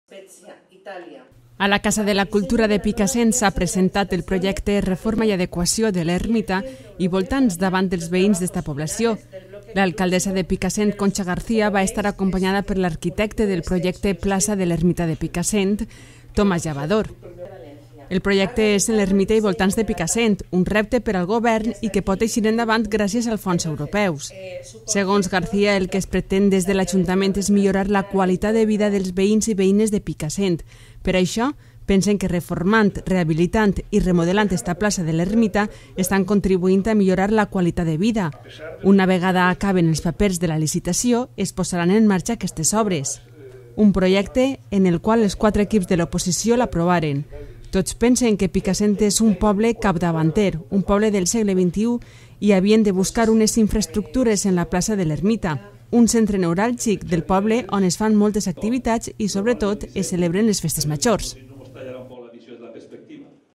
Spezia, Itàlia. A la Casa de la Cultura de Picassent s'ha presentat el projecte Reforma i Adequació de l'Ermita i voltants davant dels veïns d'esta població. L'alcaldessa de Picassent, Concha García, va estar acompanyada per l'arquitecte del projecte Plaça de l'Ermita de Picassent, Tomàs Llavador. El projecte és en l'ermita i voltants de Picassent, un repte per al govern i que pot eixir endavant gràcies als fons europeus. Segons García, el que es pretén des de l'Ajuntament és millorar la qualitat de vida dels veïns i veïnes de Picassent. Per això, pensen que reformant, rehabilitant i remodelant esta plaça de l'ermita estan contribuint a millorar la qualitat de vida. Una vegada acaben els papers de la licitació, es posaran en marxa aquestes obres. Un projecte en el qual els 4 equips de l'oposició l'aprovaren. Tots pensen que Picassent és un poble capdavanter, un poble del segle XXI, i havien de buscar unes infraestructures en la plaça de l'Ermita, un centre neuràlgic del poble on es fan moltes activitats i, sobretot, es celebren les festes majors.